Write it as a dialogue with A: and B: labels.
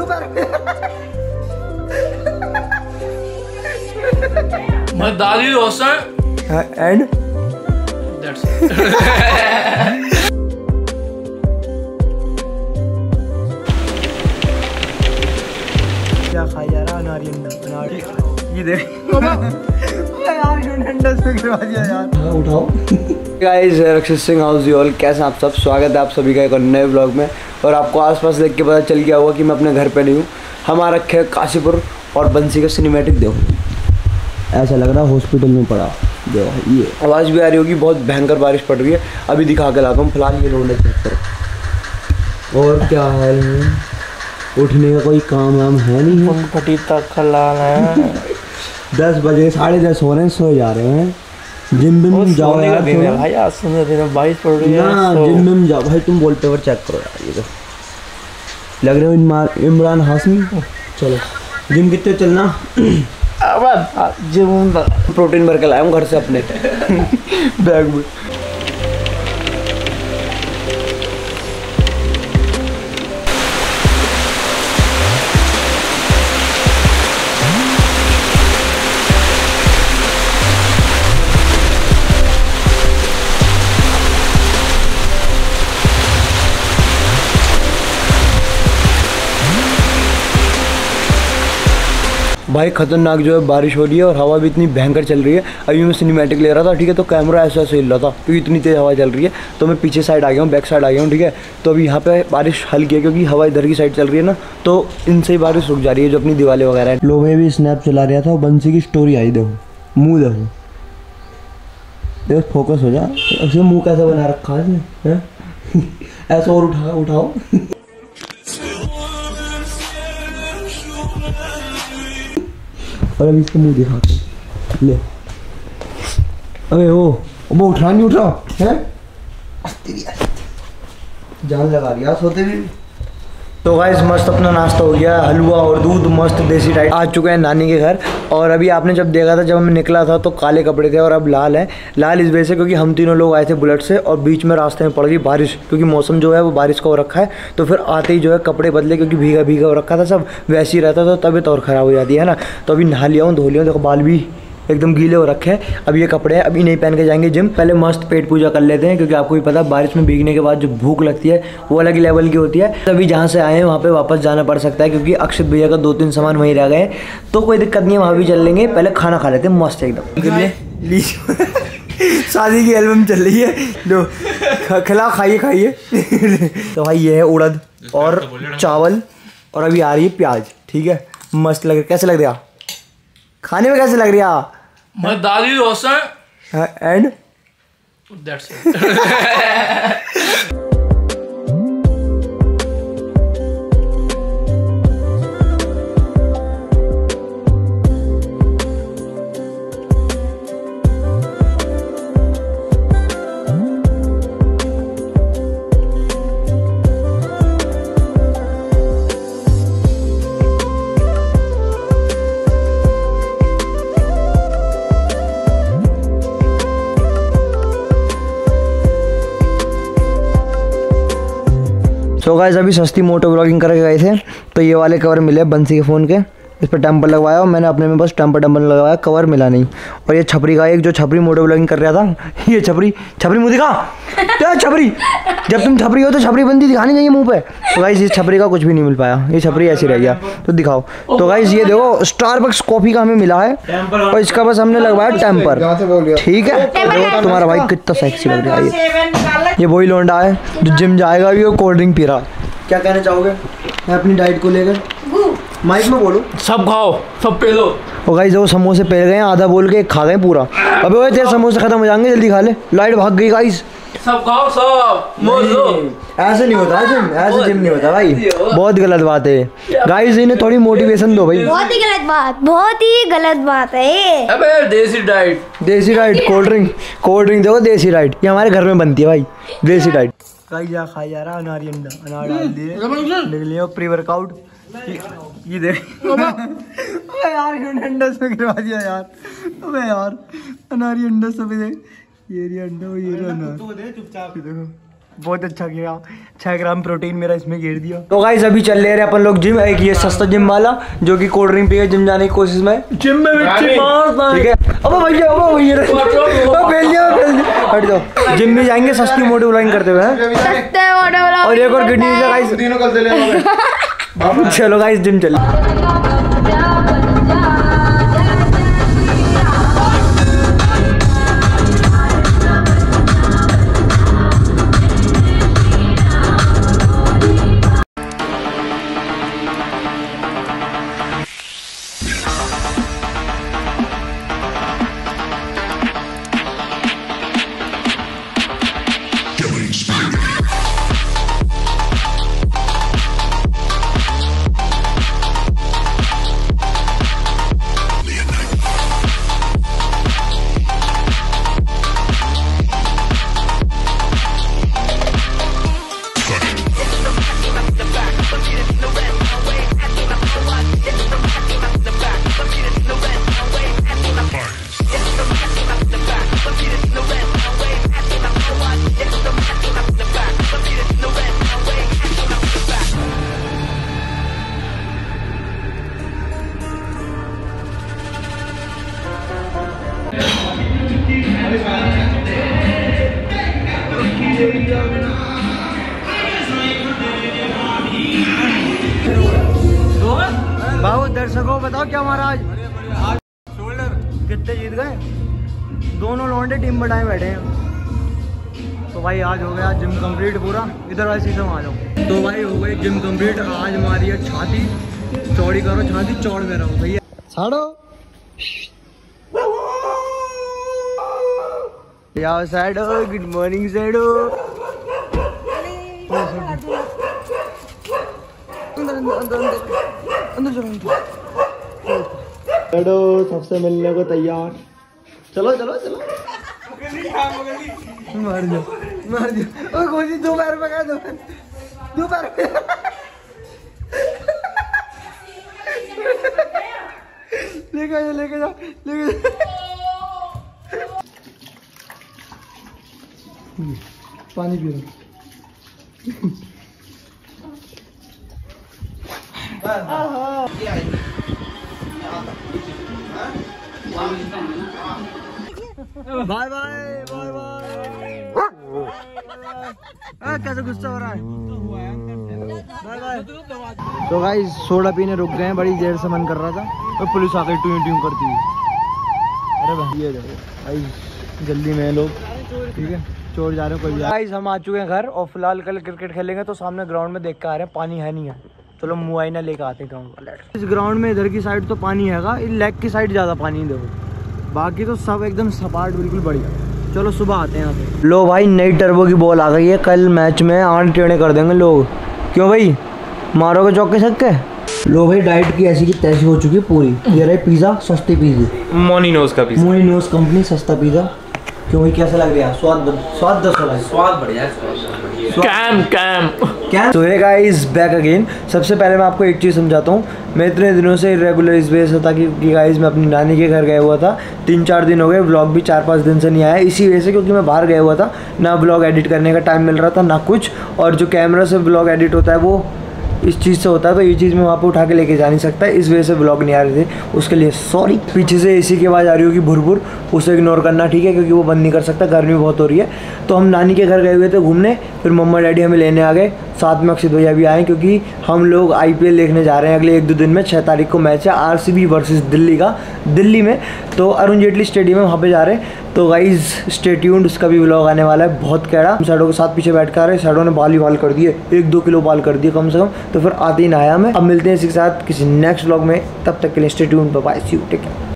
A: मैं दादी दोस्त
B: एंड क्या खाया जा रहा अनारी अंडा ये देख यार उठाओ। Guys Rakshit Singh how's you all, कैसे आप सब? स्वागत है आप सभी का एक नए व्लॉग में। और आपको आसपास देख के पता चल गया होगा कि मैं अपने घर पे नहीं हूँ। हम आ रखे हैं काशीपुर और बंसी का सिनेमैटिक। देखो ऐसा लग रहा है हॉस्पिटल में पड़ा। देखो ये आवाज़ भी आ रही होगी, बहुत भयंकर बारिश पड़ रही है। अभी दिखा के लाता हूँ। फिलहाल ये रोड है। और क्या हाल है? उठने का कोई काम वाम है नहीं है।
A: फटी तक है
B: 10 बजे 10:30 हो रहे हैं, सो जा रहे हैं। जिम बिम जाओ यार
A: भाई, आज सुनो दिन बारिश पड़ रही है
B: ना। जिम बिम जाओ भाई, तुम वॉलपेपर चेक करो यार। ये तो लग रहे हो इमरान हाशमी। चलो जिम कितने चलना?
A: अब जिम
B: प्रोटीन भर के लाया हूँ घर से अपने बैग में। भाई खतरनाक जो है बारिश हो रही है और हवा भी इतनी भयंकर चल रही है। अभी मैं सिनेमैटिक ले रहा था, ठीक है, तो कैमरा ऐसा ऐसे हिल रहा था क्योंकि इतनी तेज़ हवा चल रही है। तो मैं पीछे साइड आ गया हूँ, बैक साइड आ गया हूँ, ठीक है। तो अभी यहाँ पे बारिश हल्की है क्योंकि हवा इधर की साइड चल रही है ना, तो इनसे ही बारिश रुक जा रही है जो अपनी दीवारें वगैरह है। लो मैं भी स्नैप चला रहा था, बंसी की स्टोरी आई। देखो मुँह देखो, देखो फोकस हो जा। ऐसे मुँह कैसे बना रखा है इसने? ऐसा और उठाओ और अभी इसका मुंह दिखाते ले। अबे वो उठा नहीं उठा है, जान लगा रही सोते भी। तो गाइस मस्त अपना नाश्ता हो गया, हलवा और दूध मस्त देसी टाइप। आ चुके हैं नानी के घर। और अभी आपने जब देखा था, जब मैं निकला था तो काले कपड़े थे और अब लाल है। लाल इस वजह से क्योंकि हम तीनों लोग आए थे बुलेट से और बीच में रास्ते में पड़ गई बारिश, क्योंकि मौसम जो है वो बारिश का हो रखा है। तो फिर आते ही जो है कपड़े बदले, क्योंकि भीगा भीगा हो रखा था सब, वैसे ही रहता तो तबीयत और ख़राब हो जाती है ना। तो अभी नहा लिया हूँ, धो लिया हूँ। देखो बाल भी एकदम गीले हो रखे हैं। अब ये कपड़े हैं, अभी नहीं पहन के जाएंगे जिम। पहले मस्त पेट पूजा कर लेते हैं, क्योंकि आपको भी पता है बारिश में भीगने के बाद जो भूख लगती है वो अलग ही लेवल की होती है। तभी जहाँ से आए हैं वहाँ पे वापस जाना पड़ सकता है, क्योंकि अक्षित भैया का 2-3 सामान वहीं रह गए। तो कोई दिक्कत नहीं है, वहाँ भी चल लेंगे। पहले खाना खा लेते हैं मस्त एकदम। शादी की एल्बम चल रही है, जो खिला खाइए। तो भाई ये है उड़द और चावल, और अभी आ रही है प्याज, ठीक है। मस्त लग रहा है। कैसे लग रहा खाने में? कैसे लग रहा?
A: मैं दादी दोस्त
B: एंड
A: दैट्स इट।
B: तो गाइस अभी सस्ती मोटो ब्लॉगिंग करके गए थे, तो ये वाले कवर मिले बंसी के फ़ोन के। इस पर टेम्पर लगवाया और मैंने अपने में बस टेम्पर लगवाया, कवर मिला नहीं। और ये छपरी का एक जो छपरी मोटो ब्लॉगिंग कर रहा था, ये छपरी मुँह दिखा क्या छपरी? जब तुम छपरी हो तो छपरी बंदी दिखानी चाहिए मुँह पे। तो गाइस इस छपरी का कुछ भी नहीं मिल पाया, ये छपरी ऐसी रह गया। तो दिखाओ। तो गाइस ये देखो स्टारबक्स कॉफ़ी का हमें मिला है और इसका बस हमने लगवाया टेम्पर, ठीक है। तो तुम्हारा भाई कितना सेक्सी लग रहा है। ये वही लौंडा है जो जिम जाएगा अभी और कोल्ड ड्रिंक पी रहा। क्या कहना चाहोगे अपनी डाइट को लेकर? माइक में बोलो।
A: सब खाओ, सब पी लो।
B: और गाइस वो समोसे पहल गए, आधा बोल के खा गए पूरा। अबे वो तेरे समोसे खत्म हो जाएंगे, जल्दी खा ले। लाइट भाग गई गाइस।
A: सब खाओ, सब मोल लो।
B: ऐसे नहीं होता जिम, ऐसे जिम नहीं होता भाई, बहुत गलत बात है। गाइस इन्हें थोड़ी मोटिवेशन दो भाई।
C: बहुत ही गलत बात है।
A: अबे देसी डाइट,
B: कोल्ड ड्रिंक देखो देसी डाइट, ये हमारे घर में बनती है भाई देसी डाइट। गाइस यहाँ खाया जा रहा अनारी अंडा, अनार डाल दिए, निकल लिया प्री वर्कआउट। ये देख यार अंडा से गिरवा दिया यार। अबे यार अनारी अंडा सब देख, ये अंडा, ये अनार, देखो बहुत अच्छा किया। 6 ग्राम प्रोटीन मेरा इसमें घेर दिया। तो गाइस अभी चल रहे हैं अपन लोग जिम। एक ये सस्ता जिम वाला जो कि कोल्ड ड्रिंक पी के जिम जाने की कोशिश में। जिम में ठीक है। अब भैया हट जाओ। जिम में जाएंगे सस्ती मोटी ब्लॉगिंग करते हुए। और एक और गुड न्यूज़ है गाइस। चलो गाइस जिम चल। बाबू दर्शकों बताओ क्या हमारा आज शोल्डर कितने जीत गए। दोनों लौंडे टीम बनाए बैठे हैं। तो भाई आज हो गया जिम कंप्लीट पूरा। इधर वाले शीशे में आ जाओ। तो भाई हो गई जिम कंप्लीट। आज हमारी है छाती चौड़ी करो। छाती चौड़ में रहो भैया। साड़ो याओ साइडो। गुड मॉर्निंग साइडो। अंदर चलो। सबसे मिलने को तैयार। चलो चलो चलो। मार दो मार दो। कोई 2 पैर पे गए। 2 पैर पे लेके जाओ लेके जाओ लेके जाओ। पानी पियो। Bye bye bye bye. कैसे गुस्सा हो रहा है। Bye bye. तो गाइस सोडा पीने रुक गए हैं। बड़ी देर से मन कर रहा था तो पुलिस आ गई ट्यू ट्यू करती हुई। अरे भाई ये देखो भाई जल्दी में लोग ठीक है। चोर जा रहे हैं कोई। गाइस हम आ चुके हैं घर और फिलहाल कल क्रिकेट खेलेंगे तो सामने ग्राउंड में देख के आ रहे हैं। पानी है नहीं है। चलो मुआयना लेकर आते हैं ग्राउंड वाले। इस ग्राउंड में इधर की साइड तो पानी हैगा। इस लेग की साइड ज़्यादा पानी देखो। बाकी तो सब एकदम सपाट बिल्कुल बढ़िया। चलो सुबह आते हैं यहाँ पे। लो भाई नई टर्बो की बॉल आ गई है। कल मैच में 8 टेढ़े कर देंगे लोग। क्यों भाई मारोगे चौके छक्के। लो भाई डाइट की ऐसी की तैसी हो चुकी है पूरी। ये रहे पिज़्ज़ा सस्ती पिज़्ज़ा।
A: मोनिनोज का पिज़्ज़ा।
B: मोनिनोज कंपनी सस्ता पिज़्ज़ा। क्यों भाई कैसा लग रहा है। स्वाद दसो भाई।
A: स्वाद बढ़िया है। कैम।
B: तो गाइस बैक अगेन। सबसे पहले मैं आपको एक चीज़ समझाता हूँ। मैं इतने दिनों से इरेगुलर इस वजह से था कि गाइस मैं अपनी नानी के घर गया हुआ था। 3-4 दिन हो गए। व्लॉग भी 4-5 दिन से नहीं आया इसी वजह से क्योंकि मैं बाहर गया हुआ था। ना व्लॉग एडिट करने का टाइम मिल रहा था ना कुछ। और जो कैमरा से व्लॉग एडिट होता है वो इस चीज़ से होता है। तो ये चीज़ मैं वहाँ पे उठा के लेके जा नहीं सकता। इस वजह से व्लॉग नहीं आ रहे थे। उसके लिए सॉरी। पीछे से एसी की आवाज़ आ रही होगी भुर। उसे इग्नोर करना ठीक है क्योंकि वो बंद नहीं कर सकता। गर्मी बहुत हो रही है। तो हम नानी के घर गए हुए थे घूमने। फिर मम्मा डैडी हमें लेने आ गए। साथ में अक्षित भैया भी आए क्योंकि हम लोग IPL देखने जा रहे हैं अगले 1-2 दिन में। 6 तारीख को मैच है RCB वर्सेस दिल्ली का दिल्ली में। तो अरुण जेटली स्टेडियम है वहाँ पे जा रहे हैं। तो गाइज स्टे ट्यून्ड। उसका भी व्लॉग आने वाला है। बहुत कैड़ा। साइडों के साथ पीछे बैठ कर आ रहे। साइडों ने बाल ही बाल कर दिए। 1-2 किलो बाल कर दिए कम से कम। तो फिर आते ही नहाया मैं। अब मिलते हैं इसी के साथ किसी नेक्स्ट व्लॉग में। तब तक के लिए stay tuned. Bye see you take care.